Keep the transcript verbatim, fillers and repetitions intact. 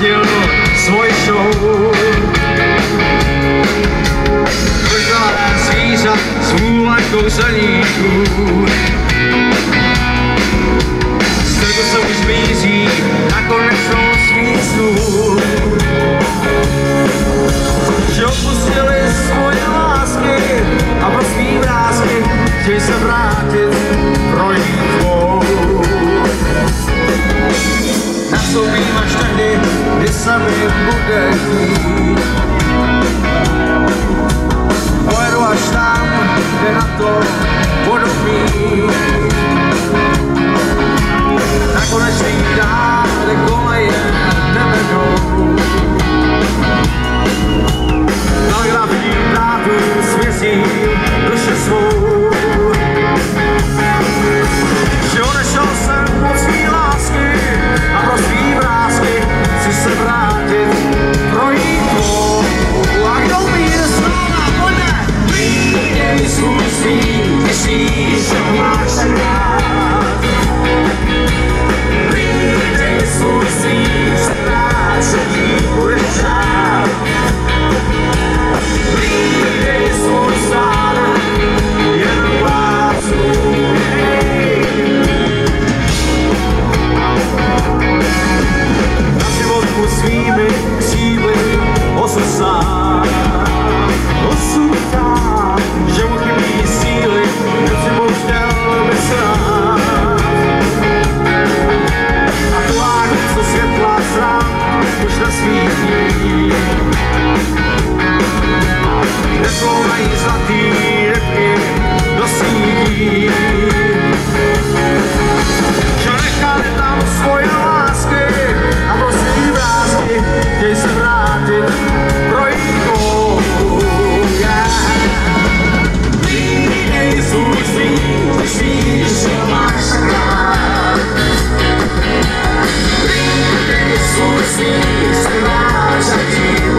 ztratil svoji show. Vrzelé zvířat s vůlem kouzelníků. Strku se už míří na konečnou svých snů. Že opustili svoje lásky a pro svý vrásky chtějí se vrátit, projít tvou. Nastoupím až tehdy, kdy se mi bude chtít. Pojedu až tam, kde na to podobný. Na konečný dál, kde koleje nevedou. Telegrafním drátům svěsím duši svou. Že odešel jsem od svý lásky a pro svý vrásky chci se vrátit, projít tvou. A kdo míře znova, pojďme! Lídej svůj svým, myslíš, že máš tak rád. Lídej svůj svým, se rád, že jí budeš řád. Lídej svůj záda, jen lásku měj. Na životku svými křídly osud sám, osud sám, že mu chybí síly, nepřipouštěl by se nám. A tvá co světla sám už nesvítí. Neplouvají zlatý rybky do sítí. Že nechali tam svoje lásky a pro svý vrásky chtěj se vrátit, projít tvou. Lídej svůj svým, když víš, že máš tak rád. Lídej svůj svým, že máš tak rád.